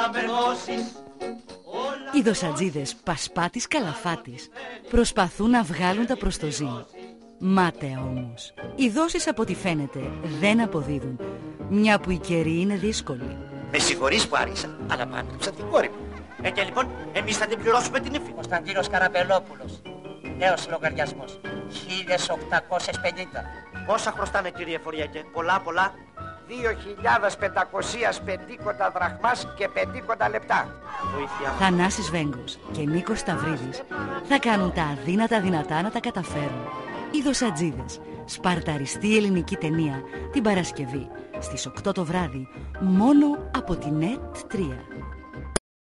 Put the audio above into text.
με δώσεις. Οι δοσατζίδες Πασπάτης Καλαφάτης προσπαθούν να βγάλουν τα προστοζήν. Μάταια όμως. Οι δόσεις από ό,τι φαίνεται δεν αποδίδουν, μια που η καιρή είναι δύσκολη. Με συγχωρείς που άρισα, αλλά πάντρεψα την κόρη μου. Και λοιπόν, εμείς θα την πληρώσουμε την ύφη. Κωνσταντίνος Καραπελόπουλος. Νέος λογαριασμός. 1850. Πόσα χρωστάμε, κύριε Φοριέκε? Πολλά. 2.500 πεντίκοντα δραχμάς και πεντίκοντα λεπτά. Βοήθεια. Θανάσης Βέγκος και Νίκος Σταυρίδης θα κάνουν τα αδύνατα δυνατά να τα καταφέρουν. Οι δοσατζίδες. Σπαρταριστή ελληνική ταινία την Παρασκευή στις 8 το βράδυ, μόνο από την ΕΤ3.